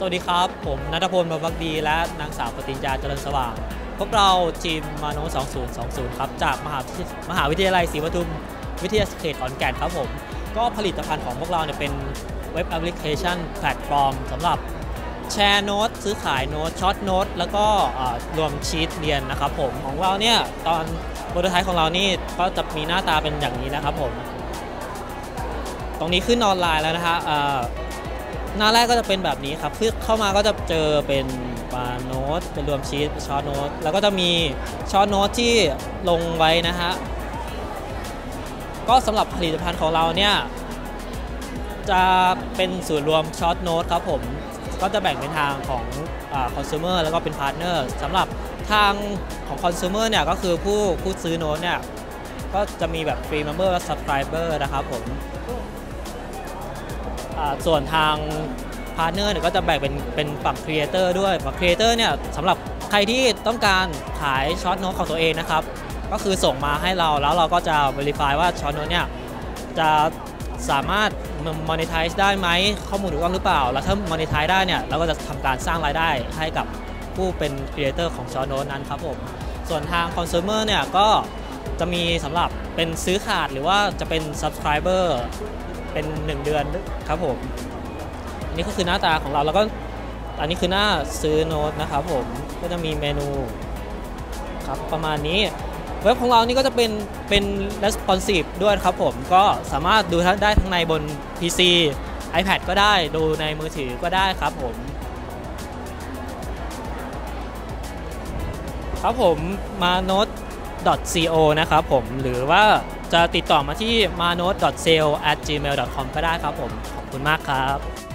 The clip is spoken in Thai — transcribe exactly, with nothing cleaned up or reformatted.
วัสดีครับผมณัฐพล บำบักดีและนางสาวปฏิญญาเจริญสว่างพวกเราทีมมาโนสองศูนย์สองศูนย์ครับจากมหามหาวิทยาลัยศรีปทุมวิทยาเขตขอนแก่นครับผมก็ผลิตภัณฑ์ของพวกเราเนี่ยเป็นเว็บแอปพลิเคชันแพลตฟอร์มสำหรับแชร์โน้ตซื้อขายโน้ตช็อตโน้ตแล้วก็รวมชีตเรียนนะครับผมของเราเนี่ยตอนโปรโตไทป์ของเรานี่ก็จะมีหน้าตาเป็นอย่างนี้นะครับผมตรงนี้ขึ้นออนไลน์แล้วนะฮะหน้าแรกก็จะเป็นแบบนี้ครับคือเข้ามาก็จะเจอเป็นบาร์โน้ตเป็นรวมชีตช็อตโน้ตแล้วก็จะมีช็อตโน้ตที่ลงไว้นะฮะก็สำหรับผลิตภัณฑ์ของเราเนี่ยจะเป็นศูนย์รวมช็อตโน้ตครับผมก็จะแบ่งเป็นทางของคอน sumer แล้วก็เป็นพาร์ทเนอร์สำหรับทางของคอน sumer เนี่ยก็คือผู้ผู้ซื้อโน้ตเนี่ยก็จะมีแบบฟรีเมมเบอร์และ subscriber นะครับผมส่วนทางพาร์ทเนอร์เนี่ยก็จะแบ่งเป็นเป็นฝั่งครีเอเตอร์ด้วยฝั่งครีเอเตอร์เนี่ยสำหรับใครที่ต้องการขายช็อตโน้ตของตัวเองนะครับก็คือส่งมาให้เราแล้วเราก็จะ verify ว่าช็อตโน้ตเนี่ยจะสามารถ monetize ได้ไหมข้อมูลถูกต้องหรือเปล่าแล้วถ้า monetize ได้เนี่ยเราก็จะทำการสร้างรายได้ให้กับผู้เป็นครีเอเตอร์ของช็อตโน้ตนั้นครับผมส่วนทาง consumer เนี่ยก็จะมีสำหรับเป็นซื้อขาดหรือว่าจะเป็น subscriberเป็นหนึ่งเดือนครับผมอันนี้ก็คือหน้าตาของเราแล้วก็อันนี้คือหน้าซื้อโน้ตนะครับผมก็จะมีเมนูครับประมาณนี้เว็บของเรานี่ก็จะเป็นเป็น responsive ด้วยครับผมก็สามารถดูได้ทั้งในบน พี ซี iPad ก็ได้ดูในมือถือก็ได้ครับผมครับผม มาโน้ต ดอท ซี โอ นะครับผมหรือว่าจะติดต่อมาที่ มาโน้ต ดอท เซล แอท จีเมล ดอท คอม ก็ได้ครับผมขอบคุณมากครับ